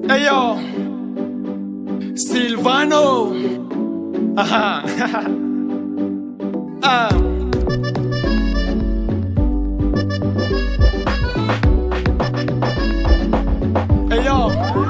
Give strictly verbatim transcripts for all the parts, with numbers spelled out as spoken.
Eyo Silvano. Aha. Ah. Eyo,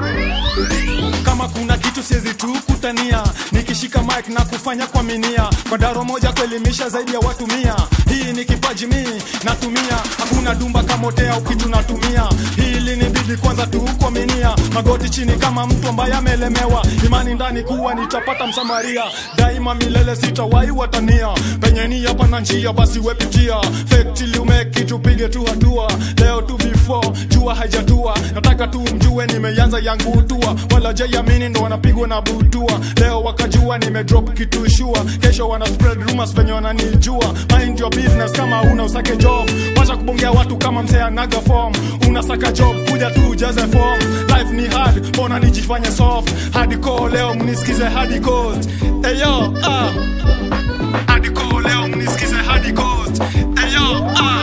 kama kuna kitu siwezi tu kutania, nikishika mic na kufanya kwa minia, kwa daro moja kuelimisha zaidi ya watu mia. Hii ni kipaji mimi natumia, hakuna dumba kama otea ukitu natumia. Hili ni bidi kwanza tu kwa minia, magoti chini kama mtu ambaye amelemewa, imani ndani kuwa nitapata msamaria, daima milele sitawahi watania. Penye ni hapa na njia basi wepitia, fake till you make it, upige tu hatua. Leo tu before jua haijatua, nataka tu mjue nimeanza yangu tua, wala jayamini ndo wanapigwa na butua. Leo wakajua nimedrop kitu shua, kesho wana spread rumors venye wananijua. Mind your business kama una usake job, wacha kubongea watu kama msee anaga form. Unasaka job kuja tu ujaze form, life ni hard mbona nijifanye soft. Hardcore leo mnisikize hardcore. Eyo ah hardcore leo mnisikize hardcore. Eyo ah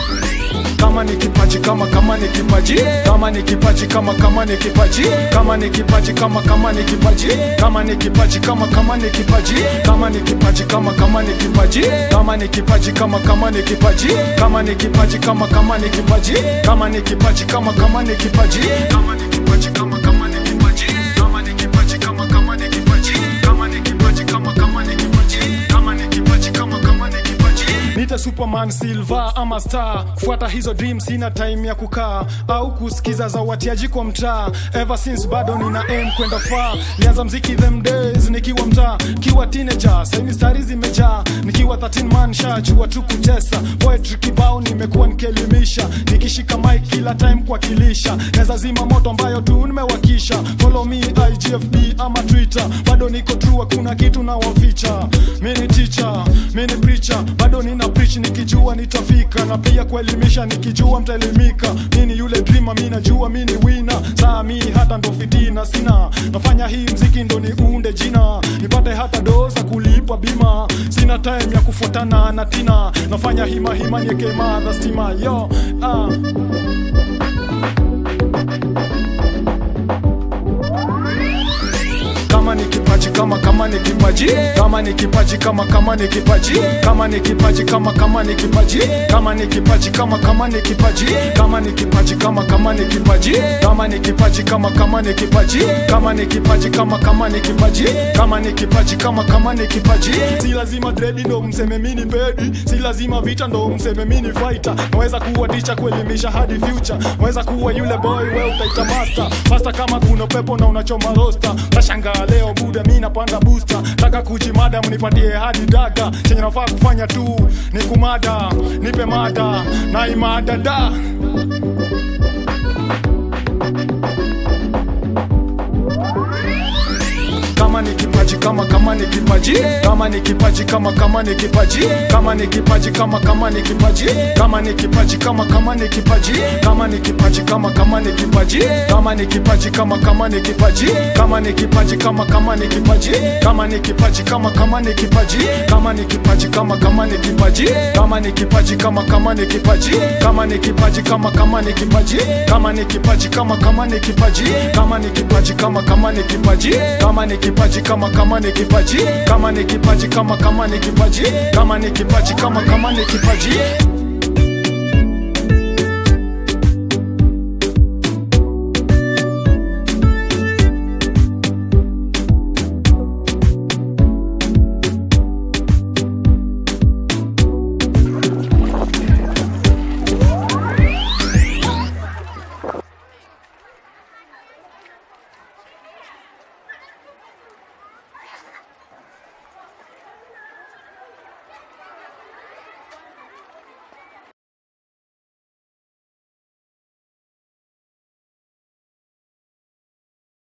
kama ni kipaji kama kama ni kipaji kama ni kipaji kama kama ni kipaji kama ni kipaji kama kama ni kipaji kama ni kipaji kama kama ni kipaji kama ni kipaji kama kama ni kipaji kama ni kipaji kama kama ni kipaji kama ni kipaji kama kama ni kipaji kama ni kipaji kama kama ni kipaji kama ni kipaji kama kama ni kipaji kama ni kipaji kama kama ni kipaji kama ni kipaji kama kama ni kipaji kama ni kipaji kama kama ni kipaji. Nita Superman, Silver ama Star, kufuata hizo dreams sina time ya kukaa au kusikiza za watiaji kwa mtaa. Ever since bado nina aim kwenda far, nianza mziki them days nikiwa mtaa, kiwa teenager sasa mistari zimejaa, nikiwa thirteen man shajua tu kutesa. Poetry kibao nimekuwa nikielimisha, nikishika mic kila time kuwakilisha, naweza zima moto ambayo tu nimewakisha. Follow me I G F B ama Twitter, bado niko true hakuna kitu na waficha. Mimi ni teacher, mimi ni preacher, bado nina preach nikijua nitafika, na pia kuelimisha nikijua mtaelimika. Mimi yule dreamer, mimi najua mimi ni winner. Saa mimi hata ndo fitina sina, nafanya hii mziki ndo niunde jina, nipate hata doza kulipa bima. Sina time ya kufuatana na tina, nafanya hima hima nieke madha stima. Yo ah kama ni kipaji kama kama ni kipaji kama ni kipaji kama kama ni kipaji kama ni kipaji kama kama ni kipaji kama ni kipaji kama kama ni kipaji kama ni kipaji kama kama ni kipaji kama ni kipaji kama kama ni kipaji kama ni kipaji kama kama ni kipaji kama ni kipaji kama kama ni kipaji. Si lazima dread ndo mseme mimi ni pedi, si lazima vita ndo mseme mimi ni fighter. Naweza kuwa teacher kuelimisha hadi future, naweza kuwa yule boy wewe utaita master. Master kama kuna pepo na unachoma roster, tashangaa leo buda mimi napanda booster. Taka kujimada mnipatie hadi daga, chenye nafaa kufanya tu ni kumada, nipe mada na imada da. Kama ni kipaji kama kama ni kipaji kama ni kipaji kama kama ni kipaji kama ni kipaji kama kama ni kipaji kama ni kipaji kama kama ni kipaji kama ni kipaji kama kama ni kipaji kama ni kipaji kama kama ni kipaji kama ni kipaji kama kama ni kipaji kama ni kipaji kama kama ni kipaji kama ni kipaji kama kama ni kipaji kama ni kipaji kama kama ni kipaji kama ni kipaji kama kama ni kipaji kama ni kipaji kama kama ni kipaji kama ni kipaji kama kama ni kipaji kama ni kipaji kama kama ni kipaji kama ni kipaji kama kama ni kipaji kama ni kipaji kama kama ni kipaji.